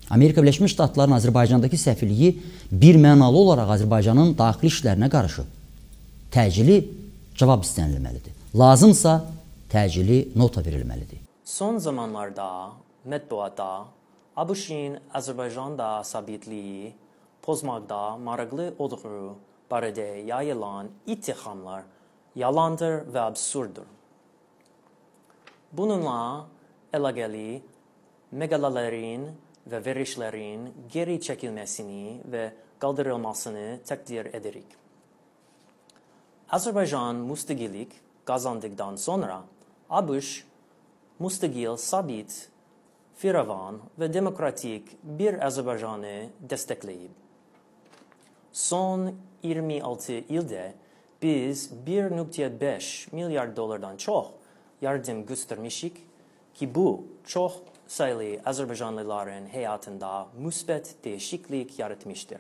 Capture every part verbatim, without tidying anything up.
Amerika Birləşmiş Ştatlarının Azərbaycandakı səfirliyi bir mənalı olaraq Azərbaycanın daxili işlərinə qarışıb. Təcili cavab istənilməlidir. Lazımsa təcili nota verilməlidir. Son zamanlarda mətbuatda ABŞ-in Azərbaycanda sabitliyi pozmaqda maraqlı olduğu barədə yayılan ittihamlar yalandır və absurddur. Bununla əlaqəli məqalələrin və verişlərin geri çəkilməsini və qaldırılmasını təqdir edirik. Azərbaycan müstəqillik qazandıqdan sonra ABŞ müstəqil, sabit, firavan və demokratik bir Azərbaycanı dəstəkləyib. Son iyirmi altı ildə biz bir nöqtə beş milyar dollardan çox yardım göstərmişik ki, bu çox sayılı Azərbaycanlıların həyatında müsbət dəyişiklik yaratmışdır.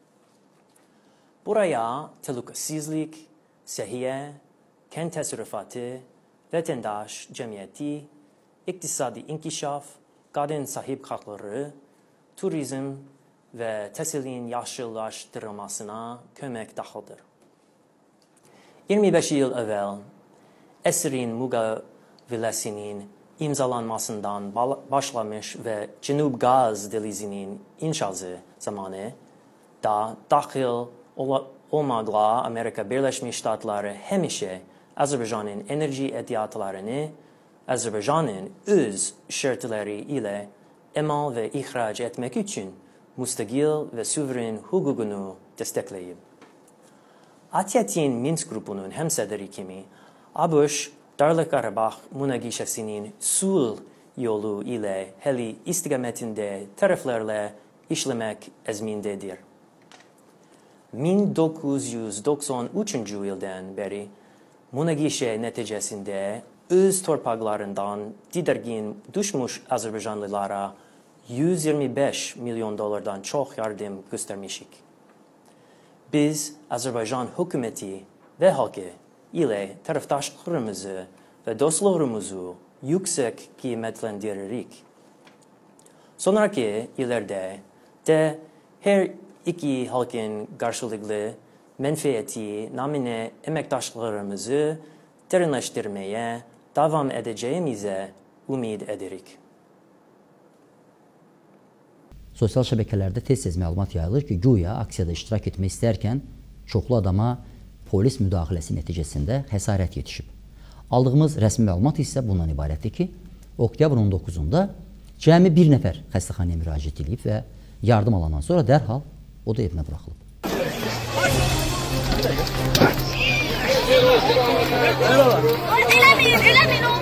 Buraya təhlükəsizlik, səhiyyə, kənd təsərrüfatı, vətəndaş cəmiyyəti, iqtisadi inkişaf, qadın sahib haqları, turizm və təhsilin yaşıllaşdırılmasına kömək daxildir. iyirmi beş il əvvəl əsrin müqaviləsinin imzalanmasından başlamış və Cənub Qaz Dəhlizinin inşası zamanı da daxil olmaqla Amerika Birləşmiş Ştatları həmişə Azərbaycanın enerji ehtiyatlarını Azərbaycanın öz şərtləri ilə emal və ixrac etmək üçün müstəqil və suveren hüququnu dəstəkləyib. ATƏT-in Minsk qrupunun həmsədri kimi ABŞ Dağlıq Qarabağ münaqişəsinin sülh yolu ilə həlli istiqamətində tərəflərlə işləmək əzmindədir. min doqquz yüz doxsan üçüncü ildən bəri münaqişə nəticəsində öz torpaqlarından didərgin düşmüş Azərbaycanlılara yüz iyirmi beş milyon dollardan çox yardım göstərmişik. Biz Azərbaycan hökuməti və xalqı ilə tərəfdaşlığımızı və dostluğumuzu yüksək qiymətləndiririk. Sonraki illərdə də hər iki xalqın qarşılıqlı mənfəəti naminə əməkdaşlığımızı dərinləşdirməyə davam edəcəyimizə ümid edirik. Sosial şəbəkələrdə tez-tez məlumat yayılır ki, güya aksiyada iştirak etmək istərkən çoxlu adama polis müdaxiləsi nəticəsində xəsarət yetişib. Aldığımız rəsmi məlumat isə bundan ibarətdir ki, oktyabrın on doqquzunda cəmi bir nəfər xəstəxanaya müraciət edib və yardım alandan sonra dərhal o da evinə buraxılıb. Eləməyin, eləməyin.